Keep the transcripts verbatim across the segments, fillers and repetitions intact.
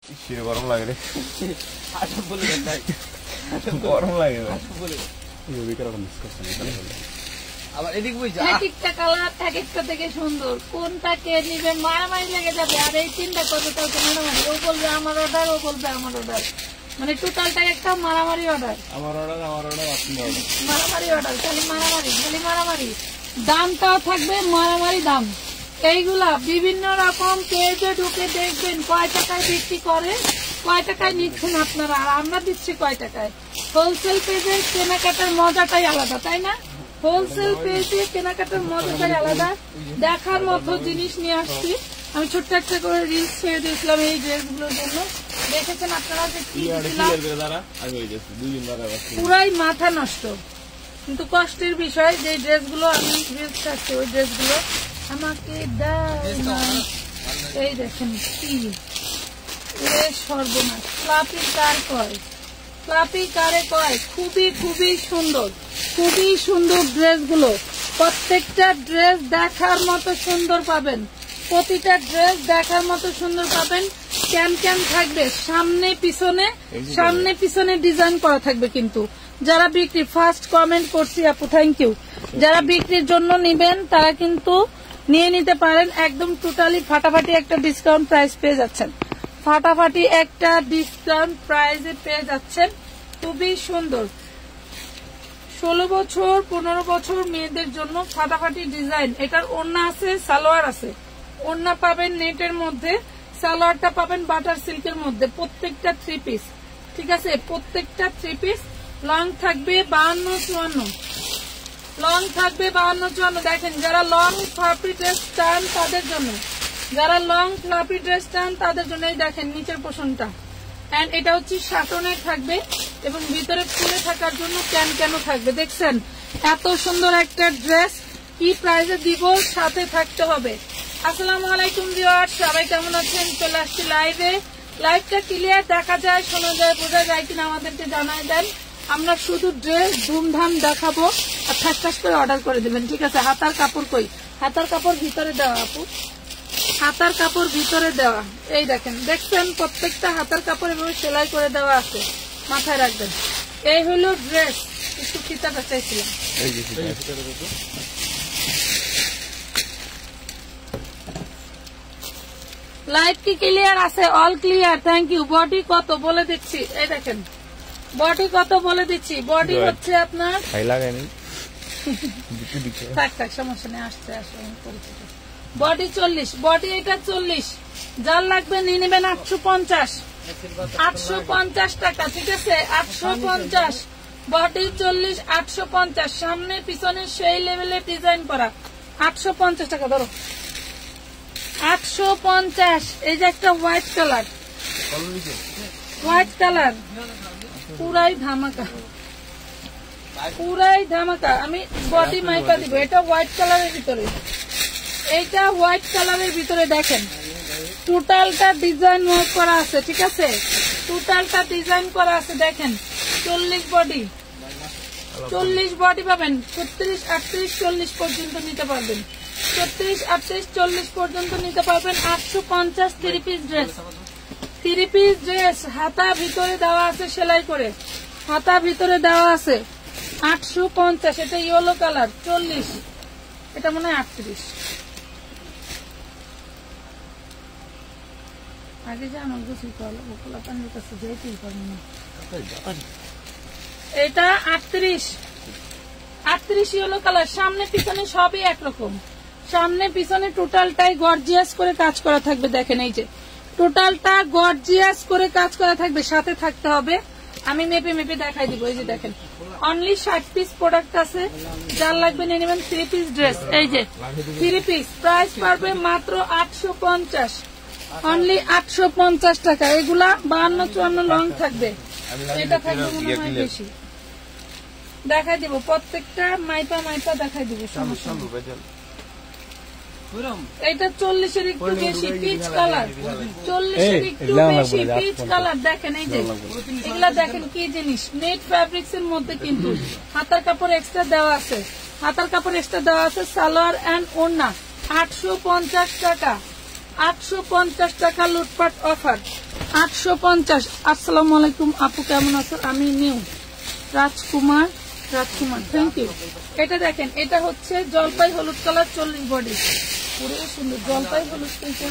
গরম লাগে রে, গরম লাগে আবার এদিক বুঝা এক একটা কালার এক একটা থেকে সুন্দর, কোনটাকে নিবে মারামারি লেগে যাবে। আর এই চিন্তা করবে কাউকে মারামারি, ও বলবে আমার অর্ডার, ও বলবে আমার অর্ডার, মানে টোটালটা একটা মারামারি অর্ডার, আমার অর্ডার আমার অর্ডার মারামারি অর্ডার, খালি মারামারি খালি মারামারি। দামটাও থাকবে মারামারি দাম। এইগুলা বিভিন্ন রকম পেজে ঢুকে দেখবেন কয় টাকায় বিক্রি করে, কয় টাকায় নিচ্ছেন আপনারা, আর আমরা দিচ্ছি কয় টাকায়। হোলসেল পেজে কেনাকাটার মজাটাই আলাদা, তাই না? হোলসেল পেজে কেনাকাটার মজাটাই আলাদা। দেখার মতো জিনিস নিয়ে আসছি। আমি ছোট্ট একটা করে রিলস ছেড়ে দিয়েছিলাম এই ড্রেসগুলোর জন্য। দেখেছেন আপনারা যে কি পুরাই মাথা নষ্ট, কিন্তু কষ্টের বিষয় যে ড্রেসগুলো আমি রিলস ছাড়ছি ওই ড্রেসগুলো আমাকে দেয় না। এই দেখেন কি সর্বনাশ, ফ্লাপি কার কয়, ফ্লাপি কারে কয়। খুবই খুবই সুন্দর, খুবই সুন্দর ড্রেসগুলো। প্রত্যেকটা ড্রেস দেখার মতো সুন্দর পাবেন, প্রতিটা ড্রেস দেখার মতো সুন্দর পাবেন। ক্যান ক্যান থাকবে সামনে পিছনে, সামনে পিছনে ডিজাইন করা থাকবে। কিন্তু যারা বিক্রি, ফার্স্ট কমেন্ট করছি আপু, থ্যাংক ইউ। যারা বিক্রির জন্য নিবেন তারা কিন্তু নিয়ে নিতে পারেন। একদম টোটালি ফাটাফাটি একটা ডিসকাউন্ট প্রাইস পেয়ে যাচ্ছেন, ফাটাফাটি একটা ডিসকাউন্ট প্রাইসে পেয়ে যাচ্ছেন। খুবই সুন্দর, ষোলো বছর পনেরো বছর মেয়েদের জন্য ফাটাফাটি ডিজাইন। এটার ওড়না আছে, সালোয়ার আছে। ওড়না পাবেন নেটের মধ্যে, সালোয়ারটা পাবেন বাটার সিল্কের মধ্যে। প্রত্যেকটা থ্রি পিস, ঠিক আছে, প্রত্যেকটা থ্রি পিস। লং থাকবে বাহান্ন চুয়ান্ন, লং থাকবে বাহান্ন চুয়ান্ন। দেখেন যারা লং ফ্লাপি ড্রেস চান তাদের জন্য, যারা লং ফ্লাপি ড্রেস চান তাদের জন্য এই দেখেন নিচের পোষণটা। এন্ড এটা হচ্ছে সাটনের থাকবে এবং ভিতরে ফুলে থাকার জন্য ক্যান ক্যান থাকবে। দেখছেন এত সুন্দর একটা ড্রেস, কি প্রাইসে দিব, সাথে থাকতে হবে। আসসালামু আলাইকুম ভিউয়ার্স, সবাই কেমন আছেন? চলে আসছি লাইভে। লাইভটা ক্লিয়ার দেখা যায়, শোনা যায়, বোঝা যায় কিনা আমাদেরকে জানাই দেন। আমরা শুধু ড্রেস ধুমধাম দেখাবো আর ঠাস ঠাস করে অর্ডার করে দেবেন, ঠিক আছে? হাতার কাপড় কই? হাতার কাপড় ভিতরে দেওয়া আপু, হাতার কাপড় ভিতরে দেওয়া। এই দেখেন, দেখছেন প্রত্যেকটা হাতার কাপড় এভাবে সেলাই করে দেওয়া আছে, মাথায় রাখবেন। এই হলো ড্রেস। একটু ফিতাটা চাইছিলাম। লাইট কি ক্লিয়ার আছে? All clear, thank you. Body কত বলে দিচ্ছি, এই দেখেন বডি কত বলে দিচ্ছি। বডি হচ্ছে আপনার থাক থাক সমস্যা নেই, আসছে আসে পরিচিত। বডি চল্লিশ, বডি এটা চল্লিশ। যার লাগবে নিয়ে নেবেন আটশো পঞ্চাশ, আটশো পঞ্চাশ টাকা, ঠিক আছে? আটশো পঞ্চাশ, বডি চল্লিশ, আটশো পঞ্চাশ। সামনে পিছনে সেই লেভেলের ডিজাইন করা, আটশো পঞ্চাশ টাকা। ধরো আটশো পঞ্চাশ। এই যে একটা হোয়াইট কালার, হোয়াইট কালার পুরাই ধামাকা, পুরাই ধামাকা। আমি বডি মাইপা দিব। এটা হোয়াইট কালারের ভিতরে, এইটা হোয়াইট কালারের ভিতরে দেখেন টোটালটা ডিজাইন ওয়ার্ক করা আছে, ঠিক আছে? টোটালটা ডিজাইন করা আছে। দেখেন চল্লিশ বডি, চল্লিশ বডি পাবেন। ছত্রিশ আটত্রিশ চল্লিশ পর্যন্ত নিতে পারবেন, ছত্রিশ আটত্রিশ চল্লিশ পর্যন্ত নিতে পারবেন। আটশো পঞ্চাশ three piece dress, three piece dress. হাতা ভিতরে দেওয়া আছে সেলাই করে, হাতা ভিতরে দেওয়া আছে। আটশো পঞ্চাশ। এটা ইয়েলো কালার, চল্লিশ। এটা মনে হয় আটত্রিশ। আগে যে আমার গোসল করলো ওগুলা পানির কাছে যেতেই পারি না। এটা আটত্রিশ, আটত্রিশ ইয়েলো কালার। সামনে পিছনে সবই একরকম, সামনে পিছনে টোটালটাই গর্জিয়াস করে কাজ করা থাকবে। দেখেন এই যে টোটালটা গর্জিয়াস করে কাজ করা থাকবে, সাথে থাকতে হবে। আমি মেপে মেপে দেখাই দিব। এই যে দেখেন অনলি ষাট পিস প্রোডাক্ট আছে, যার লাগবে নিয়ে নেবেন থ্রি পিস ড্রেস। এই যে থ্রি পিস, প্রাইস পারবে মাত্র আটশো পঞ্চাশ, অনলি আটশো পঞ্চাশ টাকা। এগুলা বাহান্ন চুয়ান্ন লং থাকবে, এটা থাকবে মনে হয় বেশি। দেখাই দিব প্রত্যেকটা মাইপা মাইপা দেখাই দিব। এটা চল্লিশের একটু বেশি পিচ কালার, চল্লিশের একটু বেশি পিচ কালার। দেখেন এই যে এগুলা দেখেন কি জিনিস, নেট ফ্যাব্রিক্স এর মধ্যে কিন্তু হাতার কাপড় এক্সট্রা দেওয়া আছে, হাতার কাপড় এক্সট্রা দেওয়া আছে। সালোয়ার এন্ড ওড়না আটশো পঞ্চাশ টাকা, আটশো পঞ্চাশ টাকা লুটপাট অফার, আটশো পঞ্চাশ। আসসালামু আলাইকুম আপু, কেমন আছো? আমি new Rajkumar Rajkumar thank you. এটা দেখেন, এটা হচ্ছে জলপাই হলুদ কালার, চল্লিশ বডি, পুরো সুন্দর জলপাই হলুদ,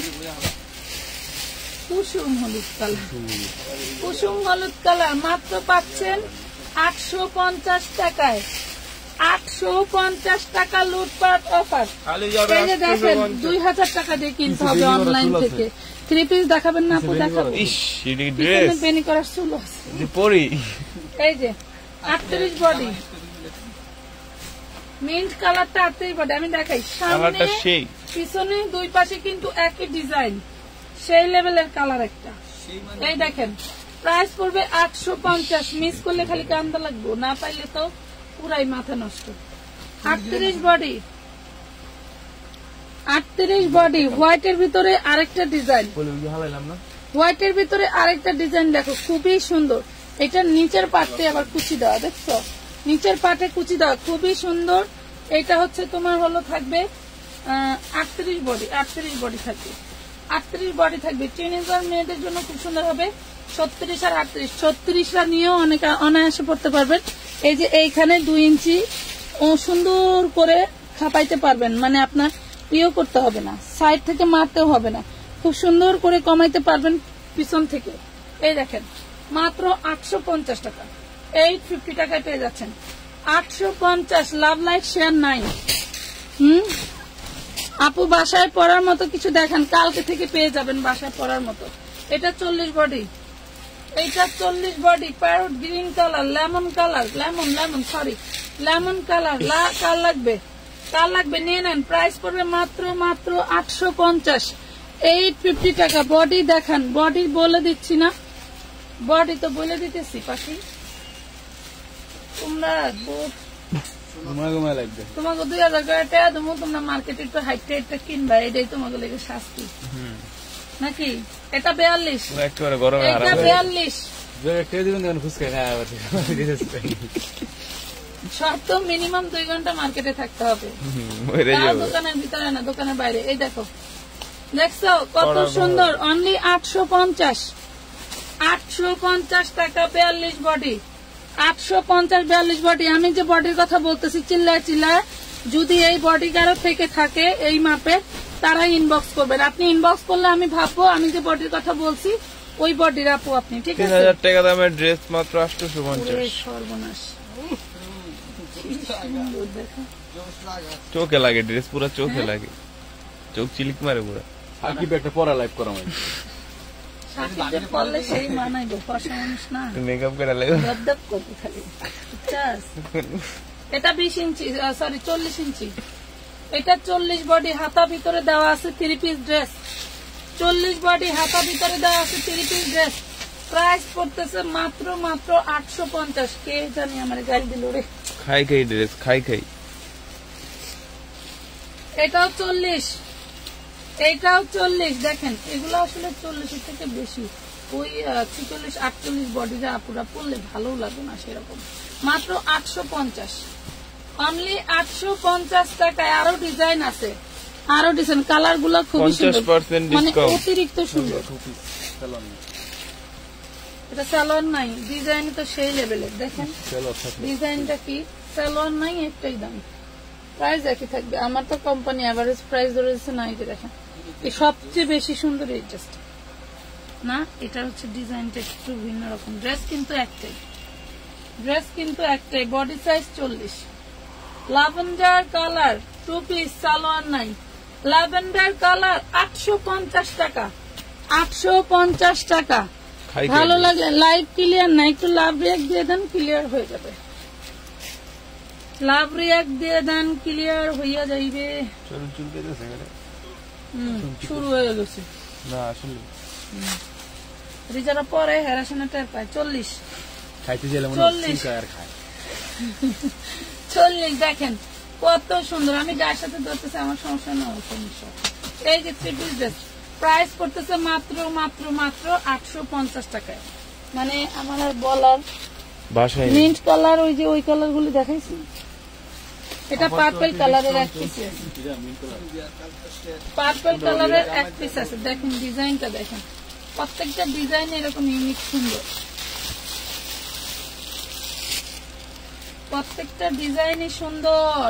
কুসুম হলুদ কালার, কুসুম হলুদ কালার মাত্র পাচ্ছেন আটশো পঞ্চাশ টাকায়, আটশো পঞ্চাশ টাকা লুটপাট অফার। এই যে দেখেন, দুই হাজার টাকা দিয়ে কিনতে হবে অনলাইন থেকে। থ্রি পিস দেখাবেন না আপু? দেখাবো। বেনি করার চুল আছে, এই যে আটত্রিশ বডি, মিন্ট কালারটা আটত্রিশ বডি। আমি দেখাই, সামনে পিছনে দুই পাশে কিন্তু একই ডিজাইন, সেই লেভেলের কালার একটা। এই দেখেন, প্রাইস পড়বে আটশো পঞ্চাশ। মিস করলে খালি কান্দা লাগবো, না পাইলে তো পুরাই মাথা নষ্ট। আটত্রিশ বডি, আটত্রিশ বডি, হোয়াইটের ভিতরে আরেকটা ডিজাইন, হোয়াইটের ভিতরে আরেকটা ডিজাইন দেখো, খুবই সুন্দর। এটা নিচের পাটে আবার কুচি দেওয়া, দেখছো? নিচের পাটে কুচি দেওয়া, খুবই সুন্দর। এটা হচ্ছে তোমার হলো থাকবে আটত্রিশ বডি, আটত্রিশ বডি থাকবে, আটত্রিশ বডি থাকবে। টিনেজার মেয়েদের জন্য খুব সুন্দর হবে। ছত্রিশ আর আটত্রিশ, ছত্রিশটা নিয়েও অনেক অনায়াসে পড়তে পারবেন। এই যে এইখানে দুই ইঞ্চি সুন্দর করে খাপাইতে পারবেন, মানে আপনার ইয়ে করতে হবে না, সাইড থেকে মারতেও হবে না, খুব সুন্দর করে কমাইতে পারবেন পিছন থেকে। এই দেখেন, মাত্র আটশো পঞ্চাশ টাকা, এইট ফিফটি টাকায় পেয়ে যাচ্ছেন। আটশো পঞ্চাশ। লাভ লাইক শেয়ার নাই। হম আপু, বাসায় পরার মতো কিছু দেখান, কালকে থেকে পেয়ে যাবেন বাসায় পরার মতো। এটা চল্লিশ বডি, এইটা চল্লিশ body, parrot green colour, lemon colour, lemon lemon sorry lemon colour. কার লাগবে? কার লাগবে নিয়ে নেন। প্রাইস পড়বে মাত্র মাত্র আটশো পঞ্চাশ, এইট ফিফটি টাকা। বডি দেখান, বডি বলে দিচ্ছি না, বডি তো বলে দিতেছি পাখি। তোমরা তোমাকে দুই হাজার করে টাকা দেবো, তোমরা মার্কেটে একটু হাইট হাইটটা কিনবা, এটাই তোমাকে লেগে শাস্তি নাকি? এটা বিয়াল্লিশ, এটা বিয়াল্লিশ। শর্ত মিনিমাম দুই ঘন্টা মার্কেটে থাকতে হবে, দোকানের ভিতরে না, দোকানের বাইরে। এই দেখো, দেখছো কত সুন্দর, অনলি আটশো পঞ্চাশ, আটশো পঞ্চাশ টাকা, বিয়াল্লিশ বডি, আটশো পঞ্চাশ বিয়াল্লিশ বডি। আমি যে বডির কথা বলতেছি, চিল্লায় চিল্লায়, যদি এই বডি কারো থেকে থাকে এই মাপের, তারা ইনবক্স করবেন। আপনি ইনবক্স করলে আমি ভাববো আমি যে বডির কথা বলছি ওই বডির আপু আপনি, ঠিক আছে? তিন হাজার টাকা দামের ড্রেস মাত্র আটশো পঞ্চাশ। সর্বনাশ, চোখে লাগে ড্রেস, পুরো চোখে লাগে, চোখ চিলিক মারে পুরো। সাকিব একটা পরা লাইভ করা হয়, সাকিবের পরলে সেই মানাইবো, ফর্সা মানুষ না, মেকআপ করে লাগে, দপদপ করবে খালি। এটা বিশ ইঞ্চি, সরি চল্লিশ ইঞ্চি, এটা চল্লিশ বডি, হাতা ভিতরে দেওয়া আছে থ্রি পিস ড্রেস, চল্লিশ বডি, হাতা ভিতরে দেওয়া আছে থ্রি পিস ড্রেস। প্রাইস পড়তেছে মাত্র মাত্র আটশো পঞ্চাশ। কে জানি আমার গাড়ি দিল রে, খাই খাই ড্রেস, খাই খাই। এটাও চল্লিশ, এইটাও চল্লিশ। দেখেন, এগুলো আসলে চল্লিশের থেকে বেশি, ওই ছিচল্লিশ আটচল্লিশ বডি যা আপুরা পড়লে ভালো লাগে না সেরকম। মাত্র আটশো পঞ্চাশ, অনলি আটশো পঞ্চাশ টাকায়। আরো ডিজাইন আছে, আরো ডিজাইন, কালার গুলো খুবই সুন্দর, মানে অতিরিক্ত সুন্দর। এটা সালোয়ার নাই, ডিজাইন তো সেই লেভেলের। দেখেন ডিজাইনটা কি, সালোয়ার নাই, একটাই দাম, প্রাইস একই থাকবে। আমার তো কোম্পানি এভারেজ প্রাইস ধরেছে না, এটা দেখেন, এই সবচেয়ে বেশি সুন্দর এই ড্রেসটা না, এটা হচ্ছে ডিজাইনটা একটু ভিন্ন রকম। ড্রেস কিন্তু একটাই, ড্রেস কিন্তু একটাই, বডি সাইজ চল্লিশ। Lavender colour, two piece, salwar নাই, ল্যাভেন্ডার কালার, আটশো পঞ্চাশ টাকা, আটশো পঞ্চাশ টাকা। ভালো লাগে। লাইভ ক্লিয়ার না, একটু লাভ রিয়াক্ট দিয়ে দেন, ক্লিয়ার হয়ে যাবে। লাভ রিয়াক্ট দিয়ে দেন, ক্লিয়ার হইয়া যাইবে। শুরু হয়ে গেছে না আসলে, যারা পরে হেরাসনের টের পায়। চল্লিশ, চল্লিশ, চল্লিশ। দেখেন কত সুন্দর, আমি যার সাথে ধরতেছি আমার সমস্যা না, সমস্যা। এই যে থ্রি পিস ড্রেস, প্রাইস করতেছে মাত্র মাত্র মাত্র আটশো পঞ্চাশ টাকায়। মানে আমার আর বলার, মিন্ট কালার, ওই যে ওই কালার গুলি দেখাইছি, এটা পার্পল কালারের এক পিস, পার্পল কালারের এক পিস আছে। দেখেন ডিজাইনটা দেখেন, প্রত্যেকটা ডিজাইন এরকম ইউনিক সুন্দর, প্রত্যেকটা ডিজাইনই সুন্দর।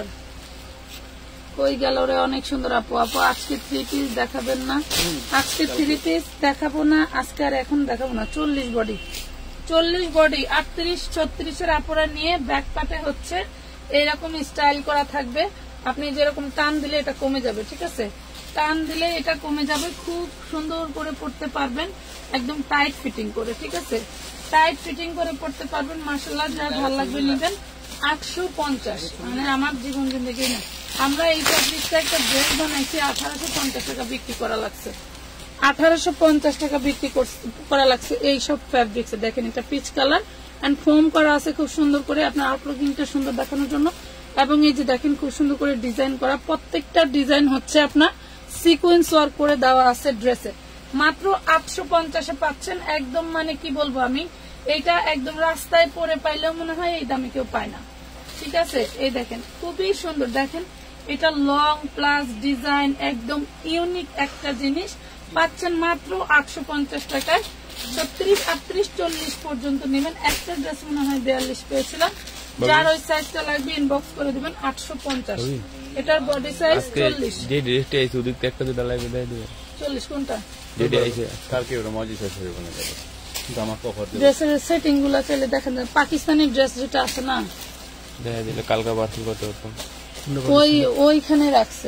কই গেল রে, অনেক সুন্দর আপু। আপু আজকে থ্রি পিস দেখাবেন না? আজকে থ্রি পিস দেখাবো না, আজকে আর এখন দেখাবো না। চল্লিশ বডি, চল্লিশ বডি, আটত্রিশ ছত্রিশের আপুরা নিয়ে ব্যাক পাটে হচ্ছে এরকম স্টাইল করা থাকবে। আপনি যেরকম টান দিলে এটা কমে যাবে, ঠিক আছে? টান দিলে এটা কমে যাবে, খুব সুন্দর করে পড়তে পারবেন, একদম টাইট ফিটিং করে, ঠিক আছে? টাইট ফিটিং করে পড়তে পারবেন। মাশাআল্লাহ, যার ভালো লাগবে নেবেন। আটশো পঞ্চাশ, মানে আমার জীবন জিন্দগি না। আমরা এই ফ্যাব্রিক্সটা একটা ড্রেস বানাইছি, আঠারোশো পঞ্চাশ টাকা বিক্রি করা লাগছে, আঠারোশো পঞ্চাশ টাকা বিক্রি করা লাগছে এইসব ফ্যাব্রিক্স। দেখেন এটা পিচ কালার এন্ড ফোম করা আছে খুব সুন্দর করে, আপনার আউটলুকিংটা সুন্দর দেখানোর জন্য। এবং এই যে দেখেন খুব সুন্দর করে ডিজাইন করা, প্রত্যেকটা ডিজাইন হচ্ছে আপনার সিকোয়েন্স ওয়ার্ক করে দেওয়া আছে ড্রেসে। মাত্র আটশো পঞ্চাশে পাচ্ছেন, একদম মানে কি বলবো আমি, এইটা একদম রাস্তায় পরে পাইলেও মনে হয় এই দামে কেউ পায় না, ঠিক আছে? এই দেখেন খুবই সুন্দর, দেখেন এটা লং প্লাস ডিজাইন, একদম ইউনিক একটা জিনিস পাচ্ছেন মাত্র আটশো পঞ্চাশ টাকায়। ছত্রিশ আটত্রিশ চল্লিশ পর্যন্ত নেবেন। একটা ড্রেস মনে হয় বিয়াল্লিশ পেয়েছিলাম, যার ওই সাইজটা লাগবে ইনবক্স করে দিবেন। আটশো পঞ্চাশ, এটার বডি সাইজ চল্লিশ। যে ড্রেসটা আইছে ওদিক থেকে একটা দুটা লাগবে দেয় দিবেন। চল্লিশ কোনটা? যেটা আইছে কালকে ওটা মজি শেষ হয়ে গেল, জামা কভার দেব। ড্রেসের সেটিং গুলা চলে দেখেন, পাকিস্তানি ড্রেস যেটা আছে না, দেখা দিলে কালকা বাতিল করতে পারতাম। ওই ওইখানে রাখছে,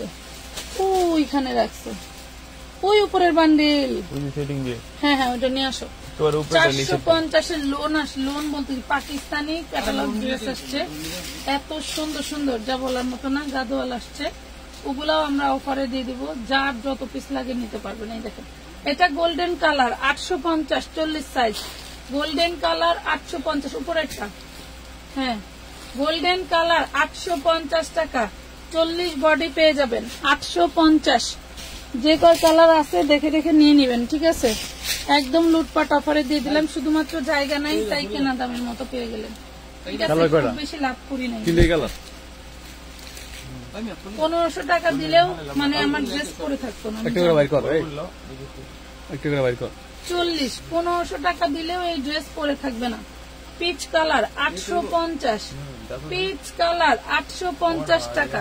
ওইখানে রাখছে, ওই উপরের বান্ডিল। সেটিং দিয়ে হ্যাঁ হ্যাঁ, ওটা নিয়ে আসো। তোর উপরে চারশো পঞ্চাশের লোন আস লোন বলতে কি, পাকিস্তানি ক্যাটালগ ড্রেস আসছে, এত সুন্দর সুন্দর, যা বলার মতো না। গাদোয়াল আসছে, ওগুলাও আমরা অফারে দিয়ে দিব, যার যত পিস লাগে নিতে পারবেন। এই দেখেন এটা গোল্ডেন কালার, আটশো পঞ্চাশ, চল্লিশ সাইজ, গোল্ডেন কালার আটশো পঞ্চাশ, উপরেরটা। হ্যাঁ, গোল্ডেন কালার আটশো পঞ্চাশ টাকা, চল্লিশ বডি পেয়ে যাবেন আটশো পঞ্চাশ। যে কয় কালার আছে দেখে দেখে নিয়ে নিবেন, ঠিক আছে? একদম লুটপাট অফারে দিয়ে দিলাম, শুধুমাত্র জায়গা নাই তাই কেনা দামের মতো পেয়ে গেলেন, ঠিক আছে? খুব বেশি লাভ করি নাই। পনেরোশো টাকা দিলেও মানে আমার ড্রেস পরে থাকতো না। চল্লিশ পনেরোশো টাকা দিলেও এই ড্রেস পরে থাকবে না। পিচ কালার আটশো পঞ্চাশ, পিচ কালার আটশো পঞ্চাশ টাকা।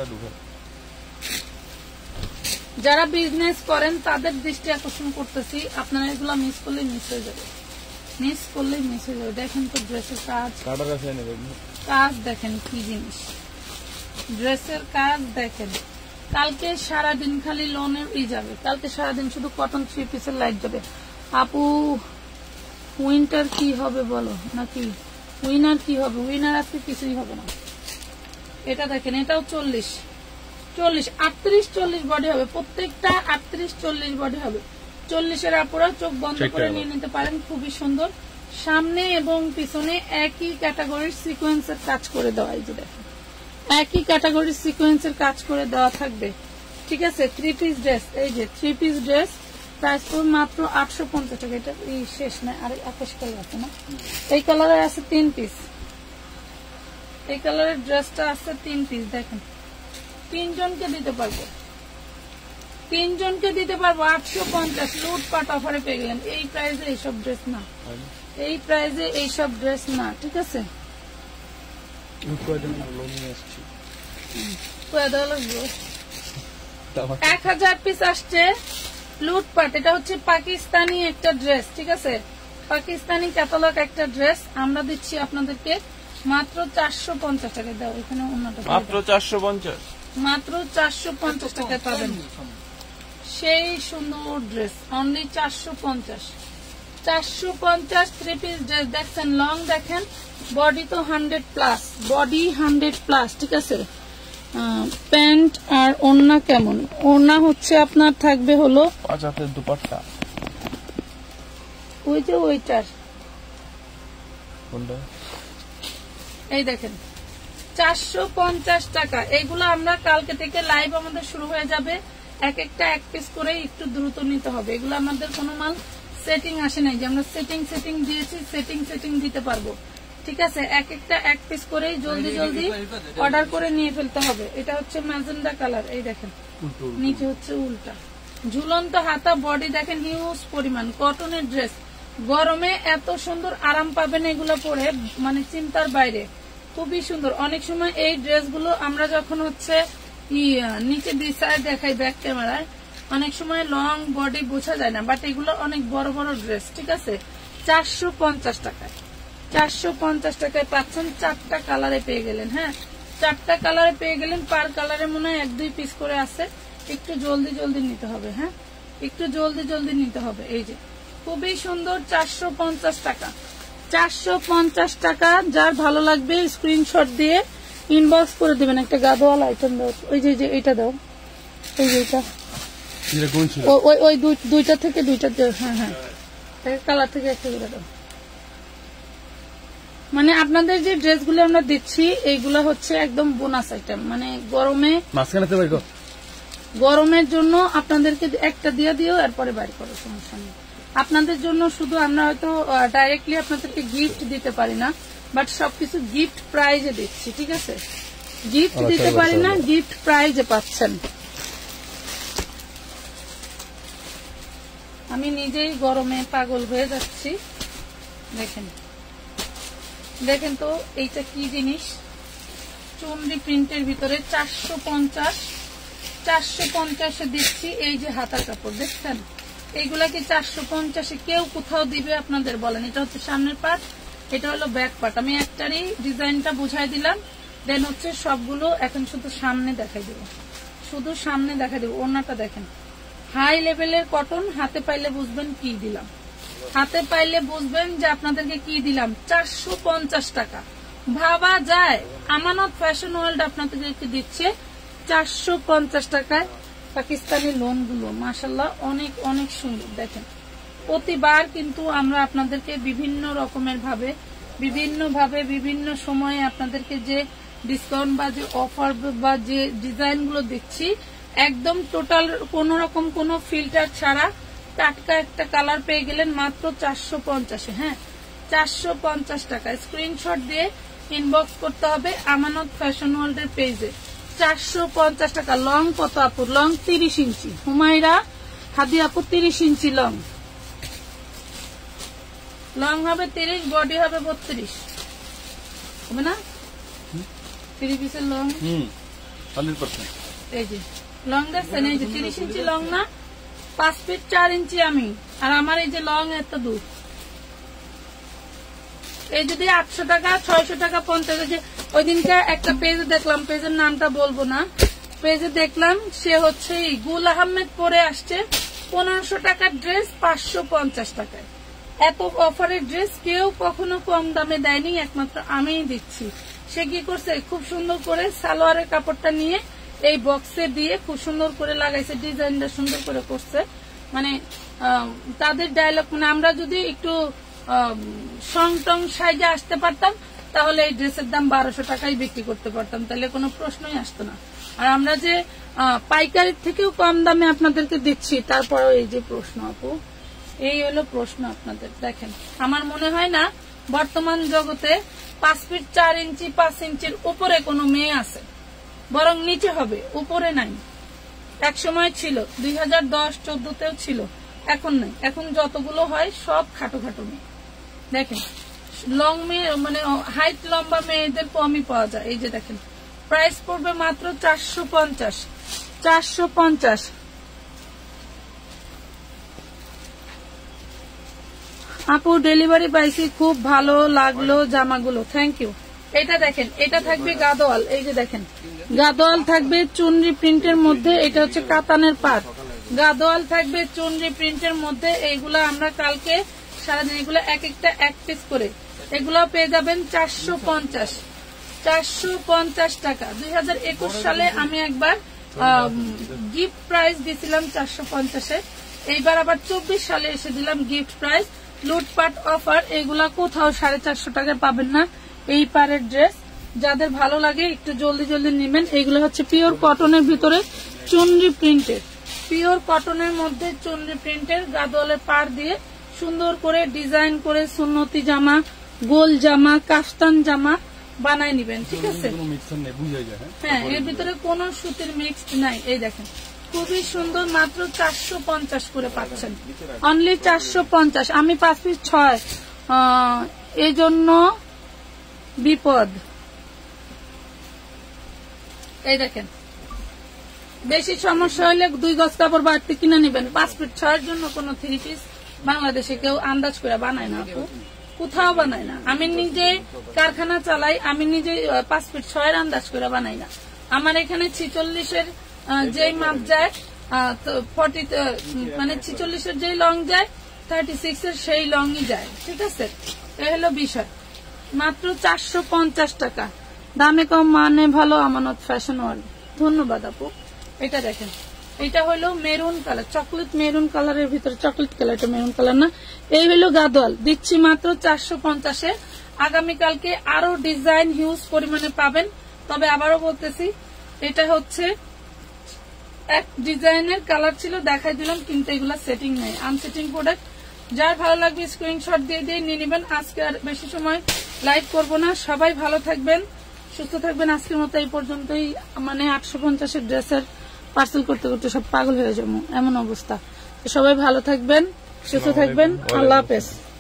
যারা বিজনেস করেন তাদের দৃষ্টি আকর্ষণ করতেছি, আপনারা এগুলো মিস করলে মিস হয়ে যাবে, মিস করলে মিস হয়ে যাবে। দেখেন তো ড্রেসের কাজ, কাজ দেখেন কি জিনিস, ড্রেসের কাজ দেখেন। কালকে সারাদিন খালি লোনের ই যাবে, কালকে সারাদিন শুধু কটন থ্রি পিসের লাইট যাবে। আপু উইন্টার কি হবে বলো, নাকি উইনার কি হবে? উইনার আজকে কিছুই হবে না। এটা দেখেন, এটাও চল্লিশ, চল্লিশ আটত্রিশ চল্লিশ বডি হবে, প্রত্যেকটা আটত্রিশ চল্লিশ বডি হবে। চল্লিশের আপুরা চোখ বন্ধ করে নিয়ে নিতে পারেন, খুবই সুন্দর। সামনে এবং পিছনে একই ক্যাটাগরির সিকোয়েন্সের কাজ করে দেওয়া, এই যে দেখেন একই ক্যাটাগরির সিকোয়েন্সের কাজ করে দেওয়া থাকবে, ঠিক আছে? থ্রি পিস ড্রেস, এই যে থ্রি পিস ড্রেস, প্রাইস পড়বে মাত্র আটশো পঞ্চাশ টাকা। এটা এই শেষ না, আর আকাশ কালার আছে না, এই কালারের আছে তিন পিস, এই কালারের ড্রেসটা আছে তিন পিস। দেখেন তিনজনকে দিতে পারবো, তিনজনকে দিতে পারবো আটশো পঞ্চাশ। লুটপাট অফারে পেয়ে গেলেন। এই প্রাইসে এইসব ড্রেস না, এই প্রাইসে এইসব ড্রেস না, ঠিক আছে? এক হাজার পিস আসছে লুটপাট। এটা হচ্ছে পাকিস্তানি একটা ড্রেস, ঠিক আছে? পাকিস্তানি ক্যাটালগ একটা ড্রেস আমরা দিচ্ছি আপনাদেরকে মাত্র চারশো পঞ্চাশ টাকায়। দাও এখানে অন্যটা, মাত্র চারশো পঞ্চাশ, মাত্র চারশো পঞ্চাশ টাকায় পাবেন সেই সুন্দর ড্রেস, অনলি চারশো পঞ্চাশ। চারশো পঞ্চাশ থ্রি পিস ড্রেস দেখছেন, লং দেখেন, বডি তো hundred plus, body hundred plus, ঠিক আছে? প্যান্ট আর ওড়না কেমন? ওড়না হচ্ছে আপনার থাকবে হলো পাঁচ হাতের দুপাট্টা, ওই যে ওইটার, কোনটা? এই দেখেন চারশো পঞ্চাশ টাকা। এগুলো আমরা কালকে থেকে লাইভ আমাদের শুরু হয়ে যাবে, এক একটা এক পিস করে, একটু দ্রুত নিতে হবে। এগুলো আমাদের কোনো মাল সেটিং আসে নাই যে আমরা সেটিং সেটিং দিয়েছি, সেটিং সেটিং দিতে পারবো। ঠিক আছে, এক একটা এক পিস করেই জলদি জলদি অর্ডার করে নিয়ে ফেলতে হবে। এটা হচ্ছে ম্যাজেন্ডা কালার, এই দেখেন নিচে হচ্ছে উল্টা ঝুলন্ত হাতা, বডি দেখেন হিউজ পরিমাণ, কটনের ড্রেস, গরমে এত সুন্দর আরাম পাবেন এগুলো পরে, মানে চিন্তার বাইরে, খুবই সুন্দর। অনেক সময় এই ড্রেসগুলো আমরা যখন হচ্ছে নিচে বিছায় দেখাই ব্যাক ক্যামেরায়, অনেক সময় লং বডি বোঝা যায় না, বাট এগুলো অনেক বড় বড় ড্রেস। ঠিক আছে, চারশো পঞ্চাশ টাকায় চারশো পঞ্চাশ টাকায় পাচ্ছেন, চারটা কালারে পেয়ে গেলেন। হ্যাঁ, চারটা কালারে পেয়ে গেলেন, পার কালারে মনে হয় এক দুই পিস করে আছে, একটু জলদি জলদি নিতে হবে। হ্যাঁ, একটু জলদি জলদি নিতে হবে। এই যে খুবই সুন্দর, চারশো পঞ্চাশ টাকা চারশো পঞ্চাশ টাকা। যার ভালো লাগবে স্ক্রিনশট দিয়ে ইনবক্স করে দিবেন। একটা গাদোয়াল আইটেম দাও, ওই যে যে এটা দাও, এই যে এটা ওই ওই দুইটা থেকে দুইটা দাও। হ্যাঁ হ্যাঁ, কালার থেকে একটা করে দাও। মানে আপনাদের যে ড্রেসগুলো আমরা দিচ্ছি এইগুলো হচ্ছে একদম বোনাস আইটেম, মানে গরমে গরমের জন্য আপনাদেরকে একটা দিয়ে দিও, এরপরে বাইর করো, সমস্যা নেই। আপনাদের জন্য শুধু আমরা হয়তো ডাইরেক্টলি আপনাদেরকে গিফট দিতে পারি না, বাট সবকিছু গিফট প্রাইজে দিচ্ছি। ঠিক আছে, গিফট দিতে পারি না, গিফট প্রাইজে পাচ্ছেন। আমি নিজেই গরমে পাগল হয়ে যাচ্ছি। দেখেন দেখেন তো এইটা কি জিনিস, চুনরি প্রিন্টের ভিতরে চারশো পঞ্চাশ চারশো পঞ্চাশে দিচ্ছি। এই যে হাতার কাপড় দেখছেন, এইগুলা কি চারশো পঞ্চাশে কেউ কোথাও দিবে আপনাদের বলেন? এটা হচ্ছে সামনের পার্ট, এটা হলো ব্যাক পার্ট। আমি একটারই ডিজাইনটা বুঝাই দিলাম, দেন হচ্ছে সবগুলো এখন শুধু সামনে দেখাই দেব, শুধু সামনে দেখাই দেব। ওড়নাটা দেখেন, হাই লেভেলের কটন, হাতে পাইলে বুঝবেন কি দিলাম, হাতে পাইলে বুঝবেন যে আপনাদেরকে কি দিলাম। চারশো পঞ্চাশ টাকা ভাবা যায়? আমানত ফ্যাশন ওয়ার্ল্ড আপনাদেরকে দিচ্ছে চারশো পঞ্চাশ টাকায় পাকিস্তানি লোন গুলো, মাশাল্লাহ অনেক অনেক সুন্দর। দেখেন প্রতিবার কিন্তু আমরা আপনাদেরকে বিভিন্ন রকমের ভাবে বিভিন্ন ভাবে বিভিন্ন সময়ে আপনাদেরকে যে ডিসকাউন্ট বা যে অফার বা যে ডিজাইন গুলো দিচ্ছি, একদম টোটাল কোন রকম কোন ফিল্টার ছাড়া টাটকা একটা কালার পেয়ে গেলেন মাত্র চারশো পঞ্চাশে। হ্যাঁ, চারশো পঞ্চাশ টাকা। স্ক্রিনশট দিয়ে ইনবক্স করতে হবে আমানত ফ্যাশন ওয়ার্ল্ড এর পেজে। চারশো পঞ্চাশ টাকা। লং কত আপু? লং তিরিশ ইঞ্চি। হুমায়রা হাদি আপু তিরিশ ইঞ্চি লং, লং হবে তিরিশ, বডি হবে বত্রিশ, হবে না? তিরিশ পিসের লং, এই যে লং দেখছেন, এই যে তিরিশ ইঞ্চি লং না, পাঁচ ফিট চার ইঞ্চি আমি, আর আমার এই যে লং এত দূর। এই যদি আটশো টাকা ছয়শো টাকা পঞ্চাশ, যে ওই দিনকে একটা পেজে দেখলাম, পেজের নামটা বলবো না, পেজে দেখলাম সে হচ্ছে গুল আহমেদ পরে আসছে পনেরোশো টাকার ড্রেস পাঁচশো পঞ্চাশ টাকায়। এত অফারের ড্রেস কেউ কখনো কম দামে দেয়নি, একমাত্র আমিই দিচ্ছি। সে কি করছে, খুব সুন্দর করে সালোয়ারের কাপড়টা নিয়ে এই বক্সে দিয়ে খুব সুন্দর করে লাগাইছে, ডিজাইনটা সুন্দর করে করছে। মানে তাদের ডায়লগ, মানে আমরা যদি একটু সং টং সাইজে আসতে পারতাম তাহলে এই ড্রেসের দাম বারোশো টাকায় বিক্রি করতে পারতাম, তাহলে কোনো প্রশ্নই আসতো না। আর আমরা যে পাইকারির থেকেও কম দামে আপনাদেরকে দিচ্ছি, তারপরেও এই যে প্রশ্ন আপু, এই হলো প্রশ্ন আপনাদের। দেখেন, আমার মনে হয় না বর্তমান জগতে পাঁচ ফিট চার ইঞ্চি পাঁচ ইঞ্চির উপরে কোনো মেয়ে আছে, বরং নিচে হবে, উপরে নাই। এক সময় ছিল, দুই হাজার দশ চোদ্দতেও ছিল, এখন নাই। এখন যতগুলো হয় সব খাটো খাটো মেয়ে। দেখেন লং মেয়ে, মানে হাইট লম্বা মেয়েদের কমই পাওয়া যায়। এই যে দেখেন, প্রাইস পড়বে মাত্র চারশো পঞ্চাশ চারশো পঞ্চাশ। আপু ডেলিভারি পাইছি, খুব ভালো লাগলো জামাগুলো, থ্যাংক ইউ। এটা দেখেন, এটা থাকবে গাদোয়াল, এই যে দেখেন গাদোয়াল থাকবে চুনরি প্রিন্টের মধ্যে, এটা হচ্ছে কাতানের পাট। গাদোয়াল থাকবে চুনরি প্রিন্টের মধ্যে। এইগুলা আমরা কালকে সারাদিন, এগুলো এক একটা এক পিস করে, এগুলো পেয়ে যাবেন চারশো পঞ্চাশ চারশো পঞ্চাশ টাকা। দুই হাজার একুশ সালে আমি একবার গিফট প্রাইস দিয়েছিলাম চারশো পঞ্চাশে, এইবার আবার চব্বিশ সালে এসে দিলাম গিফট প্রাইস। লুটপাট অফার, এগুলা কোথাও সাড়ে চারশো টাকায় পাবেন না। এই পারের ড্রেস যাদের ভালো লাগে একটু জলদি জলদি নেবেন। এগুলো হচ্ছে পিওর কটনের ভিতরে চুনরি প্রিন্টের, পিওর কটনের মধ্যে চুনরি প্রিন্টের গাদোয়ালের পার দিয়ে সুন্দর করে ডিজাইন করে সুন্নতি জামা গোল জামা, কাফতান জামা বানাই নিবেন, ঠিক আছে? কোনো মিক্সার নেই, বুঝে যায়। হ্যাঁ, এর ভিতরে কোনো সুতির মিক্সড নাই। এই দেখেন খুবই সুন্দর, মাত্র চারশো পঞ্চাশ করে পাচ্ছেন, অনলি চারশো পঞ্চাশ। আমি পাঁচ পিস ছয়, এই জন্য বিপদ। এই দেখেন, বেশি সমস্যা হলে দুই গজ কাপড় বাড়তি কিনে নিবেন। পাঁচ ফিট ছয়ের জন্য কোন থ্রি পিস বাংলাদেশে কেউ আন্দাজ করে বানায় না, আপু কোথাও বানায় না। আমি নিজে কারখানা চালাই, আমি নিজে পাঁচ ফিট ছয়ের আন্দাজ করে বানাই না। আমার এখানে ছিচল্লিশের যেই মাপ যায়, ফর্টি মানে ছিচল্লিশের যেই লং যায়, থার্টি সিক্স এর সেই লংই যায়, ঠিক আছে? এ হলো বিষয়। মাত্র চারশো পঞ্চাশ টাকা, দামে কম মানে ভালো, আমানত ফ্যাশন ওয়ার্ল্ড। ধন্যবাদ আপু। এটা দেখেন, এটা হলো মেরুন কালার, চকলেট মেরুন কালারের ভিতরে, চকলেট কালার, এটা মেরুন কালার না। এই হলো গাদোয়াল, দিচ্ছি মাত্র চারশো পঞ্চাশে। আগামীকালকে আরো ডিজাইন হিউজ পরিমাণে পাবেন। তবে আবারও বলতেছি, এটা হচ্ছে এক ডিজাইনের কালার ছিল, দেখাই দিলাম, কিন্তু এগুলা সেটিং নেই, আনসেটিং প্রোডাক্ট। যার ভালো লাগবে স্ক্রিনশট দিয়ে দিয়ে নিয়ে নেবেন। আজকে আর বেশি সময় লাইভ করব না। সবাই ভালো থাকবেন, সুস্থ থাকবেন। আজকের মতো এই পর্যন্তই। মানে আটশো পঞ্চাশের ড্রেসের পার্সেল করতে করতে সব পাগল হয়ে যাবো, এমন অবস্থা। সবাই ভালো থাকবেন, সুস্থ থাকবেন। আল্লাহ হাফেজ।